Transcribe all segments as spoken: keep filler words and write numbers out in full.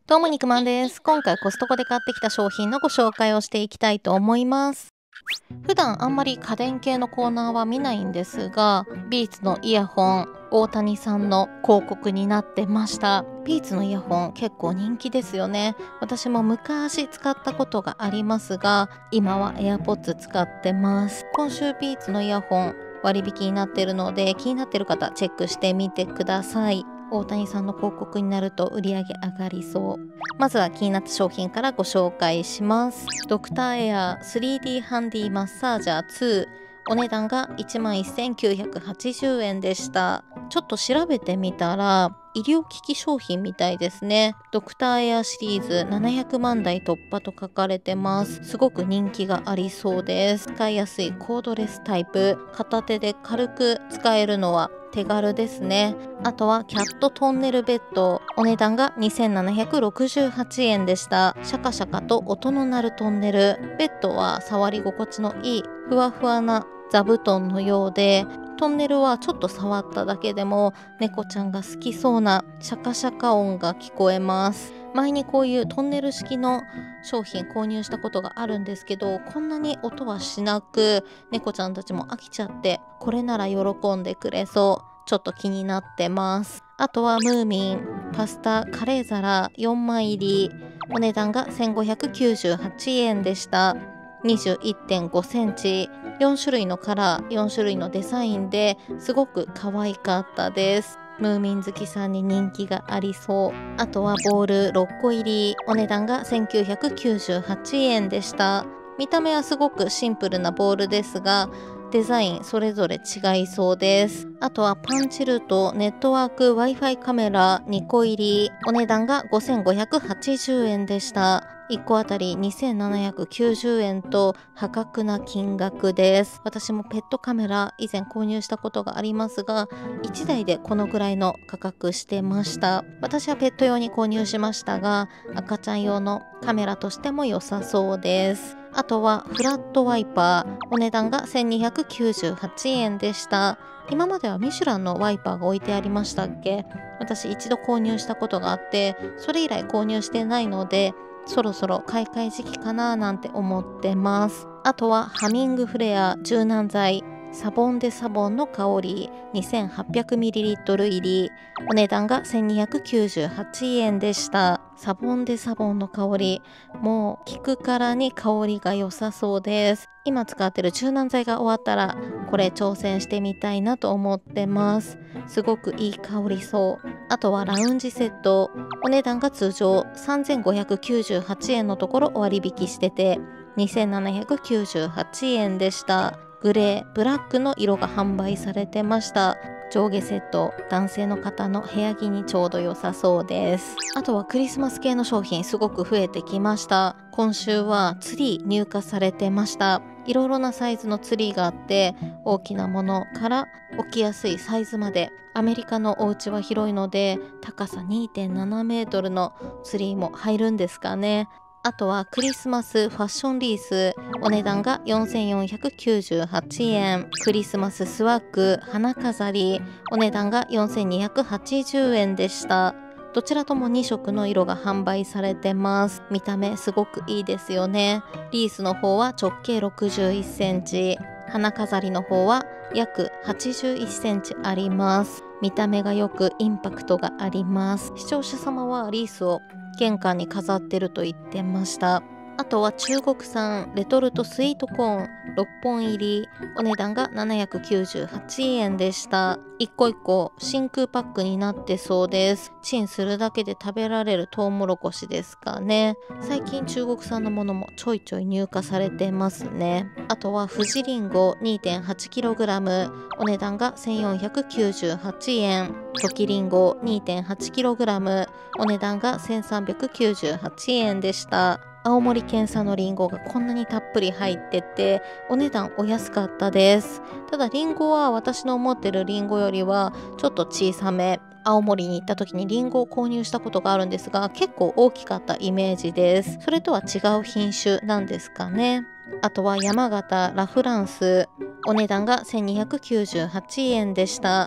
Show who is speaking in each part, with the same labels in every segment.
Speaker 1: どうも肉まんです。今回コストコで買ってきた商品のご紹介をしていきたいと思います。普段あんまり家電系のコーナーは見ないんですが、ビーツのイヤホン、大谷さんの広告になってました。ビーツのイヤホン結構人気ですよね。私も昔使ったことがありますが、今は AirPods 使ってます。今週ビーツのイヤホン割引になってるので、気になってる方チェックしてみてください。大谷さんの広告になると売り上げ上がりそう。まずは気になった商品からご紹介します。ドクターエア スリーディー ハンディマッサージャーツー。お値段が いちまんせんきゅうひゃくはちじゅうえんでした。ちょっと調べてみたら、医療機器商品みたいですね。ドクターエアシリーズななひゃくまんだい突破と書かれてます。すごく人気がありそうです。使いやすいコードレスタイプ。片手で軽く使えるのは手軽ですね。あとはキャットトンネルベッド。お値段がにせんななひゃくろくじゅうはちえんでした。シャカシャカと音の鳴るトンネル。ベッドは触り心地のいいふわふわな座布団のようで、トンネルはちょっと触っただけでも猫ちゃんが好きそうなシャカシャカ音が聞こえます。前にこういうトンネル式の商品購入したことがあるんですけど、こんなに音はしなく、猫ちゃんたちも飽きちゃって、これなら喜んでくれそう。ちょっと気になってます。あとはムーミンパスタカレー皿よんまい入り。お値段がせんごひゃくきゅうじゅうはちえんでした。にじゅういってんごセンチ、よんしゅるいのカラー、よんしゅるいのデザインですごく可愛かったです。ムーミン好きさんに人気がありそう。あとはボールろっこ入り。お値段がせんきゅうひゃくきゅうじゅうはちえんでした。見た目はすごくシンプルなボールですが、デザインそれぞれ違いそうです。あとはパンチルとネットワーク Wi-Fi カメラにこ入り。お値段がごせんごひゃくはちじゅうえんでした。いっこあたりにせんななひゃくきゅうじゅうえんと破格な金額です。私もペットカメラ以前購入したことがありますが、いちだいでこのぐらいの価格してました。私はペット用に購入しましたが、赤ちゃん用のカメラとしても良さそうです。あとはフラットワイパー。お値段がせんにひゃくきゅうじゅうはちえんでした。今まではミシュランのワイパーが置いてありましたっけ？私一度購入したことがあって、それ以来購入してないので、そろそろ買い替え時期かななんて思ってます。あとはハミングフレア柔軟剤サボンデサボンの香り にせんはっぴゃくミリリットル 入り。お値段がせんにひゃくきゅうじゅうはちえんでした。サボンデサボンの香り、もう聞くからに香りが良さそうです。今使ってる柔軟剤が終わったらこれ挑戦してみたいなと思ってます。すごくいい香りそう。あとはラウンジセット。お値段が通常さんぜんごひゃくきゅうじゅうはちえんのところ割引しててにせんななひゃくきゅうじゅうはちえんでした。グレー、ブラックの色が販売されてました。上下セット、男性の方の部屋着にちょうど良さそうです。あとはクリスマス系の商品すごく増えてきました。今週はツリー入荷されてました。いろいろなサイズのツリーがあって、大きなものから置きやすいサイズまで。アメリカのお家は広いので、高さ にてんななメートルのツリーも入るんですかね。あとはクリスマスファッションリース。お値段がよんせんよんひゃくきゅうじゅうはちえん。クリスマススワッグ花飾り。お値段がよんせんにひゃくはちじゅうえんでした。どちらともにしょくの色が販売されてます。見た目すごくいいですよね。リースの方は直径ろくじゅういっセンチ。花飾りの方は約はちじゅういっセンチあります。見た目がよくインパクトがあります。視聴者様はリースを玄関に飾ってると言ってました。あとは中国産レトルトスイートコーンろっぽん入り。お値段がななひゃくきゅうじゅうはちえんでした。一個一個真空パックになってそうです。チンするだけで食べられるトウモロコシですかね。最近中国産のものもちょいちょい入荷されてますね。あとは富士リンゴ にてんはちキログラム。お値段がせんよんひゃくきゅうじゅうはちえん。トキリンゴ にてんはちキログラム。お値段がせんさんびゃくきゅうじゅうはちえんでした。青森県産のリンゴがこんなにたっぷり入っててお値段お安かったです。ただリンゴは私の思ってるリンゴよりはちょっと小さめ。青森に行った時にリンゴを購入したことがあるんですが結構大きかったイメージです。それとは違う品種なんですかね。あとは山形ラフランス。お値段がせんにひゃくきゅうじゅうはちえんでした。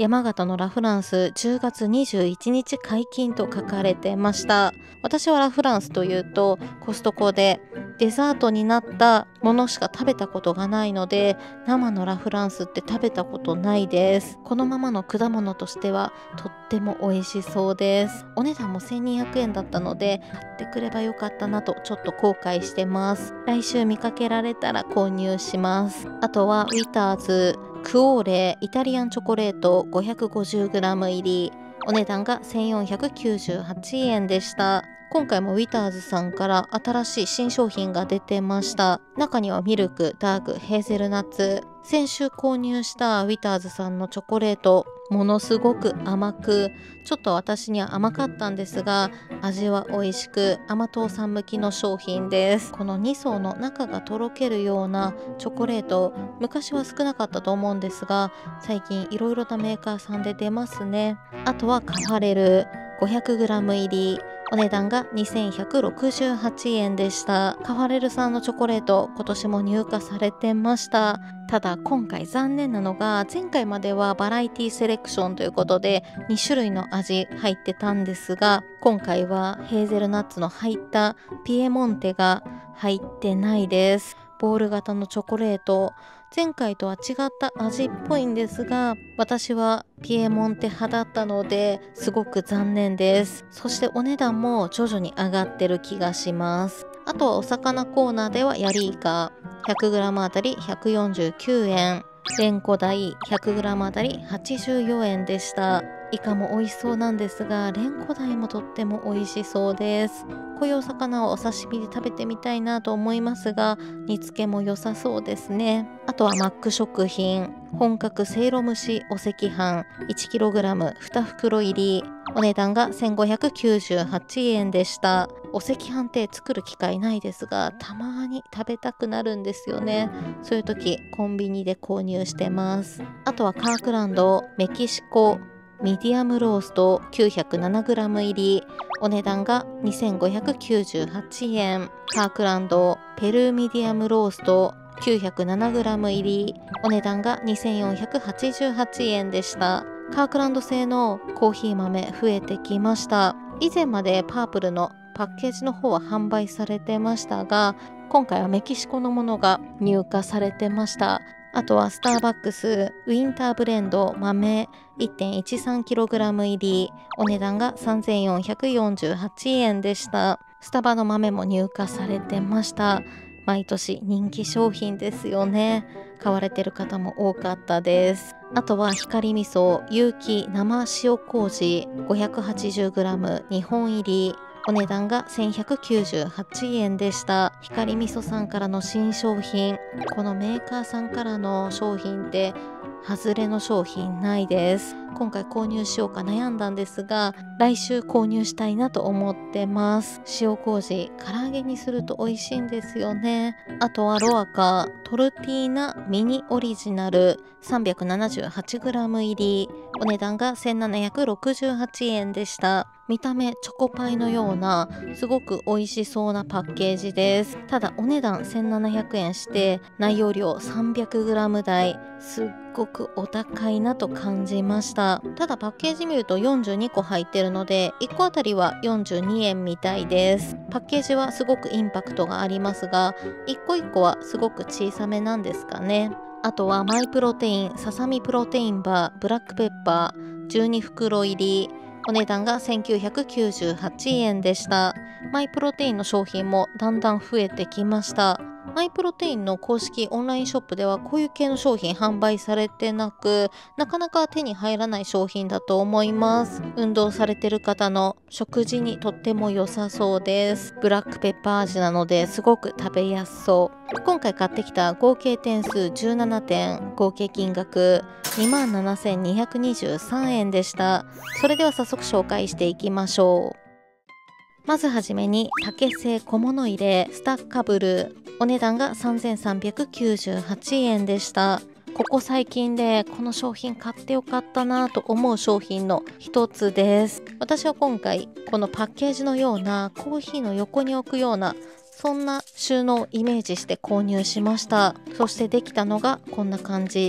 Speaker 1: 山形のラ・フランスじゅうがつにじゅういちにち解禁と書かれてました。私はラ・フランスというとコストコでデザートになったものしか食べたことがないので、生のラ・フランスって食べたことないです。このままの果物としてはとっても美味しそうです。お値段もせんにひゃくえんだったので買ってくればよかったなとちょっと後悔してます。来週見かけられたら購入します。あとはウィターズクオーレイタリアンチョコレート ごひゃくごじゅうグラム 入り、お値段がせんよんひゃくきゅうじゅうはちえんでした。今回もウィターズさんから新しい新商品が出てました。中にはミルク、ダーク、ヘーゼルナッツ。先週購入したウィターズさんのチョコレート、ものすごく甘く、ちょっと私には甘かったんですが、味は美味しく甘党さん向きの商品です。このに層の中がとろけるようなチョコレート、昔は少なかったと思うんですが、最近いろいろなメーカーさんで出ますね。あとはカファレル ごひゃくグラム 入り、お値段がにせんひゃくろくじゅうはちえんでした。カファレルさんのチョコレート、今年も入荷されてました。ただ今回残念なのが、前回まではバラエティセレクションということでにしゅるいの味入ってたんですが、今回はヘーゼルナッツの入ったピエモンテが入ってないです。ボール型のチョコレート、前回とは違った味っぽいんですが、私はピエモンテ派だったのですごく残念です。そしてお値段も徐々に上がってる気がします。あとはお魚コーナーではヤリイカ ひゃくグラム あたりひゃくよんじゅうきゅうえん、レンコダイ ひゃくグラム あたりはちじゅうよえんでした。イカも美味しそうなんですが、レンコダイもとっても美味しそうです。こういうお魚はお刺身で食べてみたいなと思いますが、煮付けも良さそうですね。あとはマック食品本格せいろ蒸しお赤飯 いちキログラムにふくろ入り、お値段がせんごひゃくきゅうじゅうはちえんでした。お赤飯って作る機会ないですが、たまに食べたくなるんですよね。そういう時コンビニで購入してます。あとはカークランドメキシコミディアムロースト きゅうひゃくななグラム 入り、お値段がにせんごひゃくきゅうじゅうはちえん。カークランドペルーミディアムロースト きゅうひゃくななグラム 入り、お値段がにせんよんひゃくはちじゅうはちえんでした。カークランド製のコーヒー豆増えてきました。以前までパープルのパッケージの方は販売されてましたが、今回はメキシコのものが入荷されてました。あとはスターバックスウィンターブレンド豆 いってんいちさんキログラム 入り、お値段がさんぜんよんひゃくよんじゅうはちえんでした。スタバの豆も入荷されてました。毎年人気商品ですよね。買われてる方も多かったです。あとは光味噌有機生塩麹 ごひゃくはちじゅうグラム にほん入り、お値段がせんひゃくきゅうじゅうはちえんでした。光味噌さんからの新商品、このメーカーさんからの商品って外れの商品ないです。今回購入しようか悩んだんですが、来週購入したいなと思ってます。塩麹唐揚げにすると美味しいんですよね。あとはロアカトルティーナミニオリジナル さんびゃくななじゅうはちグラム 入り、お値段がせんななひゃくろくじゅうはちえんでした。見た目チョコパイのようなすごく美味しそうなパッケージです。ただお値段せんななひゃくえんして内容量 さんびゃくグラム 台、すっごくお高いなと感じました。ただパッケージ見るとよんじゅうにこ入ってるのでいっこあたりはよんじゅうにえんみたいです。パッケージはすごくインパクトがありますが、いっこいっこはすごく小さめなんですかね。あとはマイプロテインささみプロテインバーブラックペッパーじゅうにふくろ入り、お値段がせんきゅうひゃくきゅうじゅうはちえんでした。マイプロテインの商品もだんだん増えてきました。マイプロテインの公式オンラインショップではこういう系の商品販売されてなく、なかなか手に入らない商品だと思います。運動されてる方の食事にとっても良さそうです。ブラックペッパー味なのですごく食べやすそう。今回買ってきた合計点数じゅうななてん、合計金額 にまんななせんにひゃくにじゅうさんえんでした。それでは早速紹介していきましょう。まずはじめに竹製小物入れスタッカブル、お値段がさんぜんさんびゃくきゅうじゅうはちえんでした。ここ最近でこの商品買ってよかったなと思う商品の一つです。私は今回このパッケージのようなコーヒーの横に置くようなそんな収納をイメージして購入しました。そしてできたのがこんな感じ。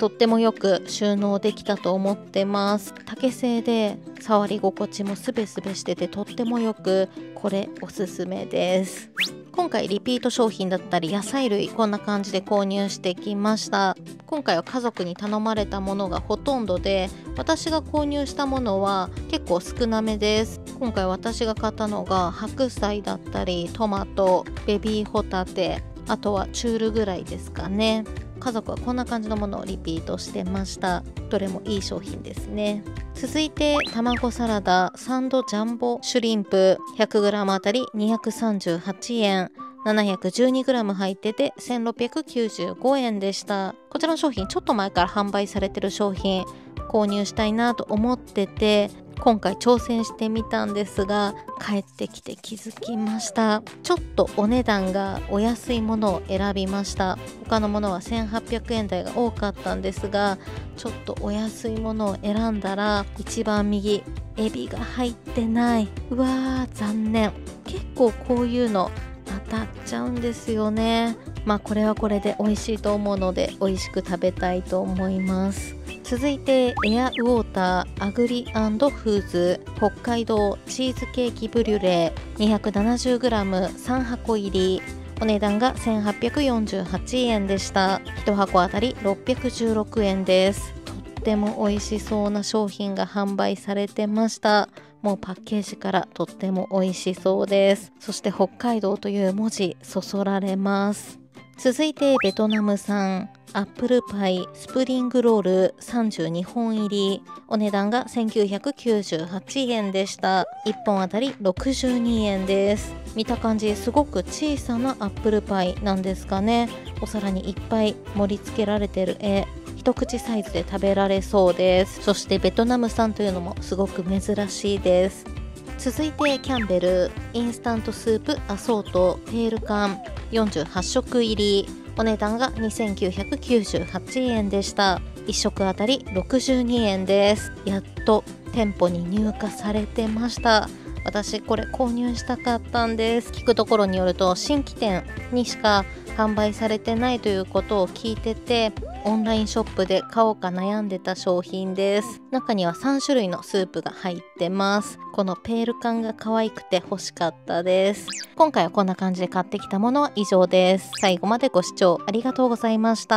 Speaker 1: とってもよく収納できたと思ってます。竹製で触り心地もスベスベしててとってもよく、これおすすめです。今回リピート商品だったり野菜類こんな感じで購入してきました。今回は家族に頼まれたものがほとんどで、私が購入したものは結構少なめです。今回私が買ったのが白菜だったりトマト、ベビーホタテ、あとはチュールぐらいですかね。家族はこんな感じのものをリピートしてました。どれもいい商品ですね。続いて卵サラダサンドジャンボシュリンプ ひゃくグラム あたりにひゃくさんじゅうはちえん、ななひゃくじゅうにグラム 入っててせんろっぴゃくきゅうじゅうごえんでした。こちらの商品ちょっと前から販売されてる商品、購入したいなと思ってて今回挑戦してみたんですが、帰ってきて気づきました。ちょっとお値段がお安いものを選びました。他のものはせんはっぴゃくえん台が多かったんですが、ちょっとお安いものを選んだら一番右、エビが入ってない。うわー残念。結構こういうの当たっちゃうんですよね。まあこれはこれで美味しいと思うので美味しく食べたいと思います。続いてエアウォーターアグリ&フーズ北海道チーズケーキブリュレ にひゃくななじゅうグラム さんはこ入り、お値段がせんはっぴゃくよんじゅうはちえんでした。いち箱あたりろっぴゃくじゅうろくえんです。とっても美味しそうな商品が販売されてました。もうパッケージからとっても美味しそうです。そして北海道という文字そそられます。続いてベトナム産アップルパイスプリングロールさんじゅうにほん入り、お値段がせんきゅうひゃくきゅうじゅうはちえんでした。いっぽんあたりろくじゅうにえんです。見た感じすごく小さなアップルパイなんですかね。お皿にいっぱい盛り付けられてる絵、一口サイズで食べられそうです。そしてベトナム産というのもすごく珍しいです。続いてキャンベルインスタントスープアソートペール缶よんじゅうはちしょく入り、お値段がにせんきゅうひゃくきゅうじゅうはちえんでした。いっ食あたりろくじゅうにえんです。やっと店舗に入荷されてました。私これ購入したかったんです。聞くところによると新規店にしか販売されてないということを聞いてて、オンラインショップで買おうか悩んでた商品です。中にはさんしゅるいのスープが入ってます。このペール感が可愛くて欲しかったです。今回はこんな感じで買ってきたものは以上です。最後までご視聴ありがとうございました。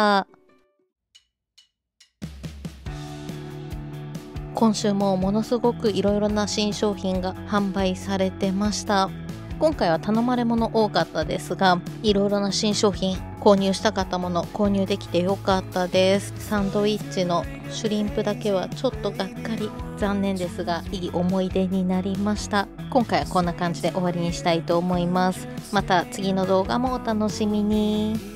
Speaker 1: 今週もものすごくいろいろな新商品が販売されてました。今回は頼まれもの多かったですが、いろいろな新商品購入したかったもの購入できてよかったです。サンドイッチのシュリンプだけはちょっとがっかり、残念ですがいい思い出になりました。今回はこんな感じで終わりにしたいと思います。また次の動画もお楽しみに。